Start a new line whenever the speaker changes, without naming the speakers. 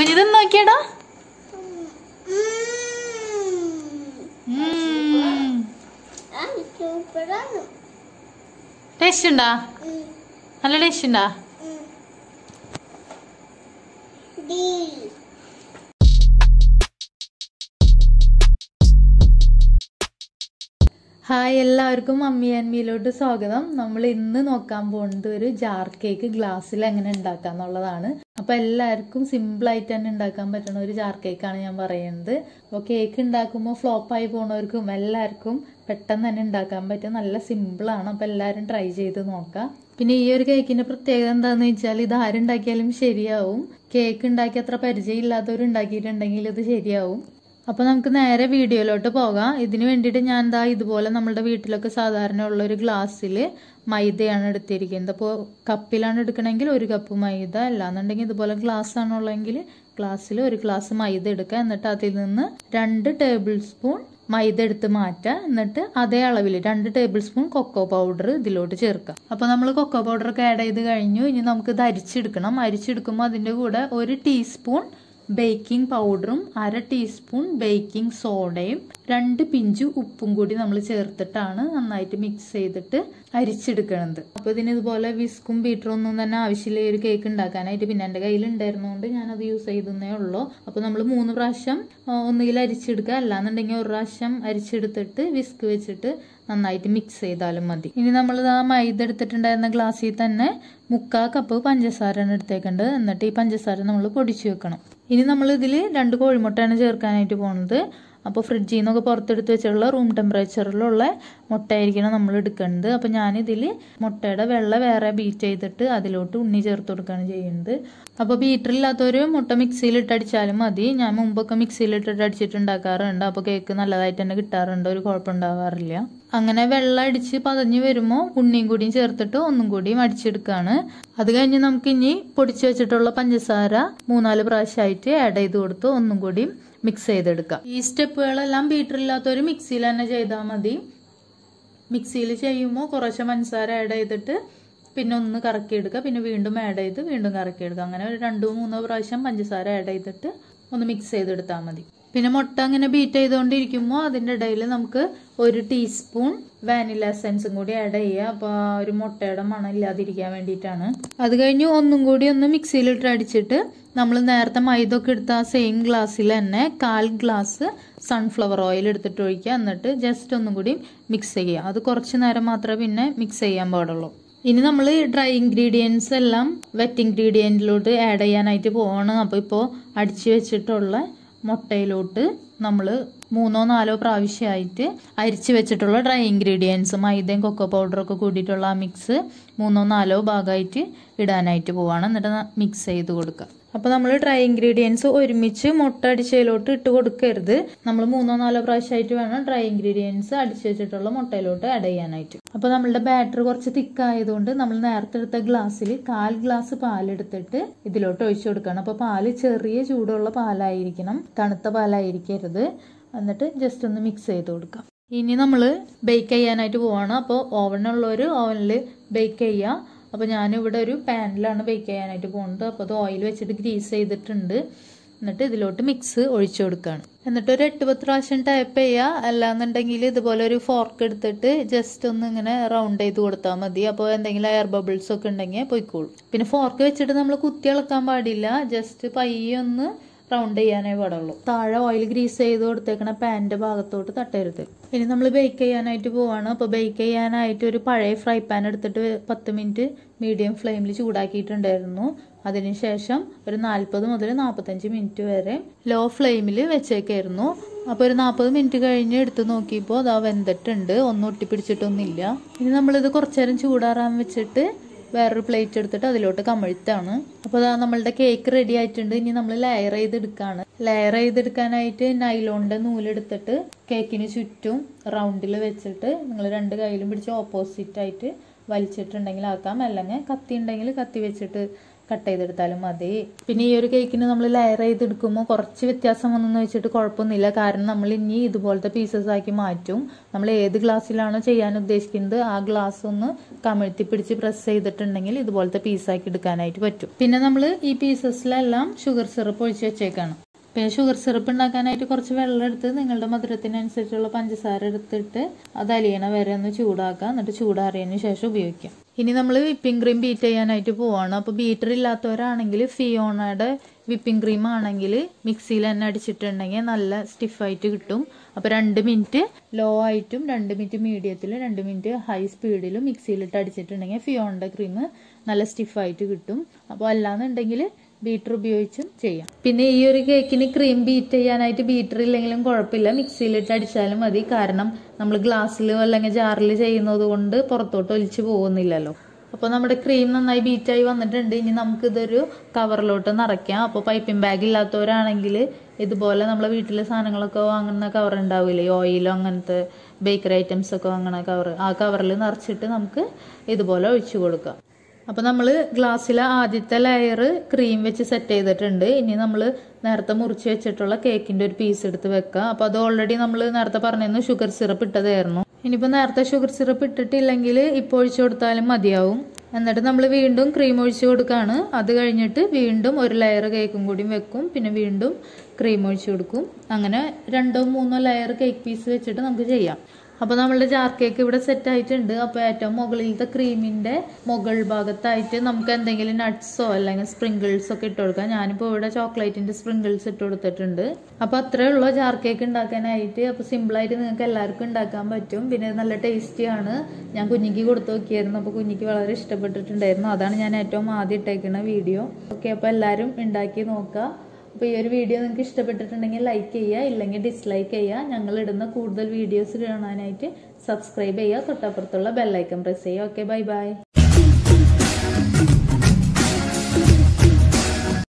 കുഞ്ഞിത് നോക്കിയടാ. Taste ഉണ്ടാ? നല്ല taste ഉണ്ടാ? ഹായ്, എല്ലാവർക്കും മമ്മി ആൻഡ് മീലോട്ട് സ്വാഗതം. നമ്മൾ ഇന്ന് നോക്കാൻ പോകുന്നത് ഒരു ജാർ കേക്ക് ഗ്ലാസ്സിൽ എങ്ങനെ ഉണ്ടാക്കാം എന്നുള്ളതാണ്. അപ്പോൾ എല്ലാവർക്കും സിമ്പിളായിട്ട് തന്നെ ഉണ്ടാക്കാൻ പറ്റുന്ന ഒരു ജാർ കേക്കാണ് ഞാൻ പറയുന്നത്. അപ്പോൾ കേക്ക് ഉണ്ടാക്കുമ്പോൾ ഫ്ലോപ്പായി പോകുന്നവർക്കും എല്ലാവർക്കും പെട്ടെന്ന് തന്നെ ഉണ്ടാക്കാൻ പറ്റും. നല്ല സിമ്പിളാണ്. അപ്പോൾ എല്ലാവരും ട്രൈ ചെയ്ത് നോക്കാം. പിന്നെ ഈ ഒരു കേക്കിൻ്റെ പ്രത്യേകത എന്താണെന്ന് വെച്ചാൽ ഇത് ആരുണ്ടാക്കിയാലും ശരിയാവും. കേക്ക് ഉണ്ടാക്കി അത്ര പരിചയമില്ലാത്തവർ ഉണ്ടാക്കിയിട്ടുണ്ടെങ്കിൽ ഇത് ശരിയാവും. അപ്പോൾ നമുക്ക് നേരെ വീഡിയോയിലോട്ട് പോകാം. ഇതിന് വേണ്ടിയിട്ട് ഞാൻ ഇതുപോലെ നമ്മളുടെ വീട്ടിലൊക്കെ സാധാരണ ഉള്ള ഒരു ഗ്ലാസ്സിൽ മൈദയാണ് എടുത്തിരിക്കുന്നത്. അപ്പോൾ കപ്പിലാണ് എടുക്കണമെങ്കിൽ 1 കപ്പ് മൈദ, അല്ലാന്നുണ്ടെങ്കിൽ ഇതുപോലെ ഗ്ലാസ് ആണുള്ളതെങ്കിൽ ഗ്ലാസ്സിൽ 1 ഗ്ലാസ് മൈദ എടുക്കുക. എന്നിട്ട് അതിൽ നിന്ന് 2 ടേബിൾ സ്പൂൺ മൈദ എടുത്ത് മാറ്റുക. എന്നിട്ട് അതേ അളവിൽ 2 ടേബിൾ സ്പൂൺ കൊക്കോ പൗഡർ ഇതിലോട്ട് ചേർക്കുക. അപ്പോൾ നമ്മൾ കൊക്കോ പൗഡറൊക്കെ ആഡ് ചെയ്ത് കഴിഞ്ഞു. ഇനി നമുക്കിത് അരിച്ചെടുക്കണം. അരിച്ചെടുക്കുമ്പോൾ അതിൻ്റെ കൂടെ 1 ടീസ്പൂൺ ബേക്കിംഗ് പൗഡറും 1/2 ടീസ്പൂൺ ബേക്കിംഗ് സോഡയും 2 പിഞ്ച് ഉപ്പും കൂടി നമ്മൾ ചേർത്തിട്ടാണ് നന്നായിട്ട് മിക്സ് ചെയ്തിട്ട് അരിച്ചെടുക്കുന്നത്. അപ്പോൾ ഇതിന് ഇതുപോലെ വിസ്കും ബീറ്ററും ഒന്നും തന്നെ ആവശ്യമില്ല ഒരു കേക്ക് ഉണ്ടാക്കാനായിട്ട്. പിന്നെ എൻ്റെ കയ്യിൽ ഉണ്ടായിരുന്നതുകൊണ്ട് ഞാനത് യൂസ് ചെയ്തേ ഉള്ളൂ. അപ്പോൾ നമ്മൾ 3 പ്രാവശ്യം ഒന്നുകിൽ അരിച്ചെടുക്കുക, അല്ലാന്നുണ്ടെങ്കിൽ 1 പ്രാവശ്യം അരിച്ചെടുത്തിട്ട് വിസ്ക് വെച്ചിട്ട് നന്നായിട്ട് മിക്സ് ചെയ്താലും മതി. ഇനി നമ്മൾ മൈദ എടുത്തിട്ടുണ്ടായിരുന്ന ഗ്ലാസ്സിൽ തന്നെ 3/4 കപ്പ് പഞ്ചസാരയാണ് എടുത്തേക്കേണ്ടത്. എന്നിട്ട് ഈ പഞ്ചസാര നമ്മൾ പൊടിച്ചു വെക്കണം. ഇനി നമ്മൾ ഇതിൽ 2 കോഴിമുട്ടയാണ് ചേർക്കാനായിട്ട് പോകുന്നത്. അപ്പോൾ ഫ്രിഡ്ജിൽ നിന്നൊക്കെ പുറത്തെടുത്ത് വെച്ചിട്ടുള്ള റൂം ടെമ്പറേച്ചറിലുള്ള മുട്ടയായിരിക്കണം നമ്മൾ എടുക്കേണ്ടത്. അപ്പോൾ ഞാനിതിൽ മുട്ടയുടെ വെള്ള വേറെ ബീറ്റ് ചെയ്തിട്ട് അതിലോട്ട് ഉണ്ണി ചേർത്ത് കൊടുക്കുകയാണ് ചെയ്യുന്നത്. അപ്പോൾ ബീറ്ററില്ലാത്തൊരു മുട്ട മിക്സിയിലിട്ട് അടിച്ചാലും മതി. ഞാൻ മുമ്പൊക്കെ മിക്സിയിലിട്ടിട്ട് അടിച്ചിട്ടുണ്ടാക്കാറുണ്ട്. അപ്പോൾ കേക്ക് നല്ലതായിട്ട് തന്നെ കിട്ടാറുണ്ട്, ഒരു കുഴപ്പമുണ്ടാവാറില്ല. അങ്ങനെ വെള്ളം അടിച്ച് പതഞ്ഞ് വരുമ്പോൾ ഉണ്ണിയും കൂടിയും ചേർത്തിട്ട് ഒന്നും കൂടിയും അടിച്ചെടുക്കുകയാണ്. അത് കഴിഞ്ഞ് നമുക്കിനി പൊടിച്ചു വെച്ചിട്ടുള്ള പഞ്ചസാര 3-4 പ്രാവശ്യമായിട്ട് ആഡ് ചെയ്ത് കൊടുത്ത് ഒന്നും കൂടിയും മിക്സ് ചെയ്തെടുക്കാം. ഈ സ്റ്റെപ്പുകളെല്ലാം ബീറ്ററില്ലാത്തൊരു മിക്സിയിൽ തന്നെ ചെയ്താൽ മതി. മിക്സിയിൽ ചെയ്യുമ്പോൾ കുറച്ച് പഞ്ചസാര ആഡ് ചെയ്തിട്ട് പിന്നെ ഒന്ന് കറക്കിയെടുക്കുക, പിന്നെ വീണ്ടും ആഡ് ചെയ്ത് വീണ്ടും കറക്കിയെടുക്കുക. അങ്ങനെ ഒരു 2-3 പ്രാവശ്യം പഞ്ചസാര ആഡ് ചെയ്തിട്ട് ഒന്ന് മിക്സ് ചെയ്തെടുത്താൽ മതി. പിന്നെ മുട്ട അങ്ങനെ ബീറ്റ് ചെയ്തുകൊണ്ടിരിക്കുമ്പോൾ അതിൻ്റെ ഇടയിൽ നമുക്ക് 1 ടീസ്പൂൺ വാനില എസൻസും കൂടി ആഡ് ചെയ്യുക. അപ്പോൾ ഒരു മുട്ടയുടെ മണം ഇല്ലാതിരിക്കാൻ വേണ്ടിയിട്ടാണ്. അത് കഴിഞ്ഞ് ഒന്നും കൂടി ഒന്ന് മിക്സിയിലിട്ട് അടിച്ചിട്ട് നമ്മൾ നേരത്തെ മൈദ ഒക്കെ എടുത്ത ആ സെയിം ഗ്ലാസ്സിൽ തന്നെ 1/4 ഗ്ലാസ് സൺഫ്ലവർ ഓയിൽ എടുത്തിട്ട് ഒഴിക്കുക. എന്നിട്ട് ജസ്റ്റ് ഒന്നും കൂടി മിക്സ് ചെയ്യുക. അത് കുറച്ച് നേരം മാത്രമേ പിന്നെ മിക്സ് ചെയ്യാൻ പാടുള്ളൂ. ഇനി നമ്മൾ ഡ്രൈ ഇൻഗ്രീഡിയൻസ് എല്ലാം വെറ്റ് ഇൻഗ്രീഡിയൻറ്റിലോട്ട് ആഡ് ചെയ്യാനായിട്ട് പോവാണ്. അപ്പോൾ ഇപ്പോൾ അടിച്ചു വെച്ചിട്ടുള്ള മുട്ടയിലോട്ട് നമ്മൾ 3-4 പ്രാവശ്യമായിട്ട് അരിച്ച് വെച്ചിട്ടുള്ള ഡ്രൈ ഇൻഗ്രീഡിയൻസ് മൈദയും കൊക്കോ പൗഡറൊക്കെ കൂടിയിട്ടുള്ള ആ മിക്സ് 3-4 ഭാഗമായിട്ട് ഇടാനായിട്ട് പോവാണ്. എന്നിട്ട് മിക്സ് ചെയ്ത് കൊടുക്കുക. അപ്പോൾ നമ്മൾ ഡ്രൈ ഇൻഗ്രീഡിയൻസ് ഒരുമിച്ച് മുട്ട അടിച്ചതിലോട്ട് ഇട്ട് കൊടുക്കരുത്. നമ്മൾ 3-4 പ്രാവശ്യമായിട്ട് വേണം ഡ്രൈ ഇൻഗ്രീഡിയൻസ് അടിച്ചു വെച്ചിട്ടുള്ള മുട്ടയിലോട്ട് ആഡ് ചെയ്യാനായിട്ട്. അപ്പോൾ നമ്മളുടെ ബാറ്റർ കുറച്ച് തിക്കായതുകൊണ്ട് നമ്മൾ നേരത്തെ എടുത്ത ഗ്ലാസ്സിൽ 1/4 ഗ്ലാസ് പാലെടുത്തിട്ട് ഇതിലോട്ട് ഒഴിച്ചു കൊടുക്കണം. അപ്പോൾ പാല് ചെറിയ ചൂടുള്ള പാലായിരിക്കണം, തണുത്ത പാലായിരിക്കരുത്. എന്നിട്ട് ജസ്റ്റ് ഒന്ന് മിക്സ് ചെയ്ത് കൊടുക്കാം. ഇനി നമ്മൾ ബേക്ക് ചെയ്യാനായിട്ട് പോവാണ്. അപ്പോൾ ഓവനുള്ളവർ ഓവനിൽ ബേക്ക് ചെയ്യുക. അപ്പോൾ ഞാനിവിടെ ഒരു പാനിലാണ് ബേക്ക് ചെയ്യാനായിട്ട് പോകുന്നത്. അപ്പോൾ അത് ഓയിൽ വെച്ചിട്ട് ഗ്രീസ് ചെയ്തിട്ടുണ്ട്. എന്നിട്ട് ഇതിലോട്ട് മിക്സ് ഒഴിച്ചു കൊടുക്കുകയാണ്. എന്നിട്ട് ഒരു 8-10 പ്രാവശ്യം ടാപ്പ് ചെയ്യുക. അല്ലാന്നുണ്ടെങ്കിൽ ഇതുപോലെ ഒരു ഫോർക്ക് എടുത്തിട്ട് ജസ്റ്റ് ഒന്ന് ഇങ്ങനെ റൗണ്ട് ചെയ്ത് കൊടുത്താൽ മതി. അപ്പോൾ എന്തെങ്കിലും എയർ ബബിൾസ് ഒക്കെ ഉണ്ടെങ്കിൽ പോയിക്കോളും. പിന്നെ ഫോർക്ക് വെച്ചിട്ട് നമ്മൾ കുത്തി ഇളക്കാൻ പാടില്ല. ജസ്റ്റ് പയ്യെ ഒന്ന് റൗണ്ട് ചെയ്യാനേ പാടുള്ളൂ. താഴെ ഓയിൽ ഗ്രീസ് ചെയ്ത് കൊടുത്തേക്കണ പാനിൻ്റെ ഭാഗത്തോട്ട് തട്ടരുത്. ഇനി നമ്മൾ ബേക്ക് ചെയ്യാനായിട്ട് പോവാണ്. അപ്പോൾ ബേക്ക് ചെയ്യാനായിട്ട് ഒരു പഴയ ഫ്രൈ പാൻ എടുത്തിട്ട് 10 മിനിറ്റ് മീഡിയം ഫ്ലെയിമിൽ ചൂടാക്കിയിട്ടുണ്ടായിരുന്നു. അതിനുശേഷം ഒരു 40 മുതൽ 45 മിനിറ്റ് വരെ ലോ ഫ്ലെയിമിൽ വെച്ചേക്കായിരുന്നു. അപ്പോൾ ഒരു 40 മിനിറ്റ് കഴിഞ്ഞ് എടുത്ത് നോക്കിയപ്പോൾ അത് വെന്തിട്ടുണ്ട്, ഒന്നും ഒട്ടിപ്പിടിച്ചിട്ടൊന്നുമില്ല. ഇനി നമ്മളിത് കുറച്ചു നേരം ചൂടാറാൻ വെച്ചിട്ട് വേറൊരു പ്ലേറ്റ് എടുത്തിട്ട് അതിലോട്ട് കമഴ്ത്താണ്. അപ്പോൾ നമ്മളുടെ കേക്ക് റെഡി ആയിട്ടുണ്ട്. ഇനി നമ്മൾ ലെയർ ചെയ്തെടുക്കുകയാണ്. ലെയർ ചെയ്തെടുക്കാനായിട്ട് നൈലോണിൻ്റെ നൂലെടുത്തിട്ട് കേക്കിന് ചുറ്റും റൗണ്ടിൽ വെച്ചിട്ട് നിങ്ങൾ 2 കൈയിലും പിടിച്ച് ഓപ്പോസിറ്റായിട്ട് വലിച്ചിട്ടുണ്ടെങ്കിൽ ആക്കാം. അല്ലെങ്കിൽ കത്തി ഉണ്ടെങ്കിൽ കത്തി വെച്ചിട്ട് കട്ട് ചെയ്തെടുത്താലും മതി. പിന്നെ ഈ ഒരു കേക്കിന് നമ്മൾ ലെയർ ചെയ്തെടുക്കുമ്പോൾ കുറച്ച് വ്യത്യാസം വന്നെന്ന് വെച്ചിട്ട് കുഴപ്പമൊന്നുമില്ല. കാരണം നമ്മൾ ഇനി ഇതുപോലത്തെ പീസസ് ആക്കി മാറ്റും. നമ്മൾ ഏത് ഗ്ലാസ്സിലാണോ ചെയ്യാൻ ഉദ്ദേശിക്കുന്നത് ആ ഗ്ലാസ് ഒന്ന് കമിഴ്ത്തി പിടിച്ച് പ്രസ് ചെയ്തിട്ടുണ്ടെങ്കിൽ ഇതുപോലത്തെ പീസാക്കി എടുക്കാനായിട്ട് പറ്റും. പിന്നെ നമ്മൾ ഈ പീസസിലെല്ലാം ഷുഗർ സിറപ്പ് ഒഴിച്ച് വെച്ചേക്കാണ്. പിന്നെ ഷുഗർ സിറപ്പ് ഉണ്ടാക്കാനായിട്ട് കുറച്ച് വെള്ളം എടുത്ത് നിങ്ങളുടെ മധുരത്തിനനുസരിച്ചുള്ള പഞ്ചസാര എടുത്തിട്ട് അത് അലിയണ വരെ ഒന്ന് ചൂടാക്കുക. എന്നിട്ട് ചൂടാറിയതിന് ശേഷം ഉപയോഗിക്കാം. ഇനി നമ്മൾ വിപ്പിംഗ് ക്രീം ബീറ്റ് ചെയ്യാനായിട്ട് പോവാണ്. അപ്പോൾ ബീറ്റർ ഇല്ലാത്തവരാണെങ്കിൽ ഫിയോണയുടെ വിപ്പിംഗ് ക്രീം ആണെങ്കിൽ മിക്സിയിൽ തന്നെ അടിച്ചിട്ടുണ്ടെങ്കിൽ നല്ല സ്റ്റിഫായിട്ട് കിട്ടും. അപ്പോൾ 2 മിനിറ്റ് ലോ ആയിട്ടും 2 മിനിറ്റ് മീഡിയത്തിലും 2 മിനിറ്റ് ഹൈ സ്പീഡിലും മിക്സിയിലിട്ട് അടിച്ചിട്ടുണ്ടെങ്കിൽ ഫിയോണയുടെ ക്രീം നല്ല സ്റ്റിഫായിട്ട് കിട്ടും. അപ്പോൾ അല്ലാന്നുണ്ടെങ്കിൽ ബീറ്റർ ഉപയോഗിച്ചും ചെയ്യാം. പിന്നെ ഈ ഒരു കേക്കിന് ക്രീം ബീറ്റ് ചെയ്യാനായിട്ട് ബീറ്റർ ഇല്ലെങ്കിലും കുഴപ്പമില്ല, മിക്സിയിലിട്ട് അടിച്ചാലും മതി. കാരണം നമ്മൾ ഗ്ലാസ്സിലോ അല്ലെങ്കിൽ ജാറിൽ ചെയ്യുന്നത് കൊണ്ട് പുറത്തോട്ട് ഒലിച്ചു പോകുന്നില്ലല്ലോ. അപ്പോൾ നമ്മുടെ ക്രീം നന്നായി ബീറ്റായി വന്നിട്ടുണ്ട്. ഇനി നമുക്കിതൊരു കവറിലോട്ട് നിറയ്ക്കാം. അപ്പോൾ പൈപ്പിംഗ് ബാഗ് ഇല്ലാത്തവരാണെങ്കിൽ ഇതുപോലെ നമ്മളെ വീട്ടിലെ സാധനങ്ങളൊക്കെ വാങ്ങുന്ന കവർ ഉണ്ടാവില്ലേ, ഓയിലോ അങ്ങനത്തെ ബേക്കറി ഐറ്റംസ് ഒക്കെ വാങ്ങുന്ന കവർ, ആ കവറിൽ നിറച്ചിട്ട് നമുക്ക് ഇതുപോലെ ഒഴിച്ചു കൊടുക്കാം. അപ്പോൾ നമ്മൾ ഗ്ലാസ്സിലെ ആദ്യത്തെ ലെയർ ക്രീം വെച്ച് സെറ്റ് ചെയ്തിട്ടുണ്ട്. ഇനി നമ്മൾ നേരത്തെ മുറിച്ച് വെച്ചിട്ടുള്ള കേക്കിൻ്റെ ഒരു പീസ് എടുത്ത് വെക്കുക. അപ്പോൾ അത് ഓൾറെഡി നമ്മൾ നേരത്തെ പറഞ്ഞിരുന്നു ഷുഗർ സിറപ്പ് ഇട്ടതായിരുന്നു. ഇനിയിപ്പോൾ നേരത്തെ ഷുഗർ സിറപ്പ് ഇട്ടിട്ടില്ലെങ്കിൽ ഇപ്പോൾ ഒഴിച്ചു കൊടുത്താലും മതിയാവും. എന്നിട്ട് നമ്മൾ വീണ്ടും ക്രീം ഒഴിച്ചു കൊടുക്കുകയാണ്. അത് കഴിഞ്ഞിട്ട് വീണ്ടും ഒരു ലെയർ കേക്കും കൂടി വെക്കും. പിന്നെ വീണ്ടും ക്രീം ഒഴിച്ചു കൊടുക്കും. അങ്ങനെ 2 or 3 ലെയർ കേക്ക് പീസ് വെച്ചിട്ട് നമുക്ക് ചെയ്യാം. അപ്പോൾ നമ്മളുടെ ജാർ കേക്ക് ഇവിടെ സെറ്റ് ആയിട്ടുണ്ട്. അപ്പോൾ ഏറ്റവും മുകളിലത്തെ ക്രീമിൻ്റെ മുകൾ ഭാഗത്തായിട്ട് നമുക്ക് എന്തെങ്കിലും നട്ട്സോ അല്ലെങ്കിൽ സ്പ്രിങ്കിൾസോ ഒക്കെ ഇട്ട് കൊടുക്കാം. ഞാനിപ്പോൾ ഇവിടെ ചോക്ലേറ്റിൻ്റെ സ്പ്രിങ്കിൾസ് ഇട്ട് കൊടുത്തിട്ടുണ്ട്. അപ്പോൾ അത്രേ ഉള്ളൂ ജാർ കേക്ക് ഉണ്ടാക്കാനായിട്ട്. അപ്പോൾ സിമ്പിളായിട്ട് നിങ്ങൾക്ക് എല്ലാവർക്കും ഉണ്ടാക്കാൻ പറ്റും. പിന്നെ നല്ല ടേസ്റ്റിയാണ്. ഞാൻ കുഞ്ഞിക്ക് കൊടുത്തു നോക്കിയായിരുന്നു. അപ്പോൾ കുഞ്ഞിക്ക് വളരെ ഇഷ്ടപ്പെട്ടിട്ടുണ്ടായിരുന്നു. അതാണ് ഞാൻ ഏറ്റവും ആദ്യം ഇട്ടേക്കുന്ന വീഡിയോ. ഓക്കെ, അപ്പോൾ എല്ലാവരും ഉണ്ടാക്കി നോക്കുക. അപ്പോൾ ഈ ഒരു വീഡിയോ നിങ്ങൾക്ക് ഇഷ്ടപ്പെട്ടിട്ടുണ്ടെങ്കിൽ ലൈക്ക് ചെയ്യുക, ഇല്ലെങ്കിൽ ഡിസ്ലൈക്ക് ചെയ്യുക. ഞങ്ങൾ ഇടുന്ന കൂടുതൽ വീഡിയോസ് കാണാനായിട്ട് സബ്സ്ക്രൈബ് ചെയ്യുക. തൊട്ടപ്പുറത്തുള്ള ബെല്ലൈക്കൺ പ്രസ് ചെയ്യുക. Okay, bye by.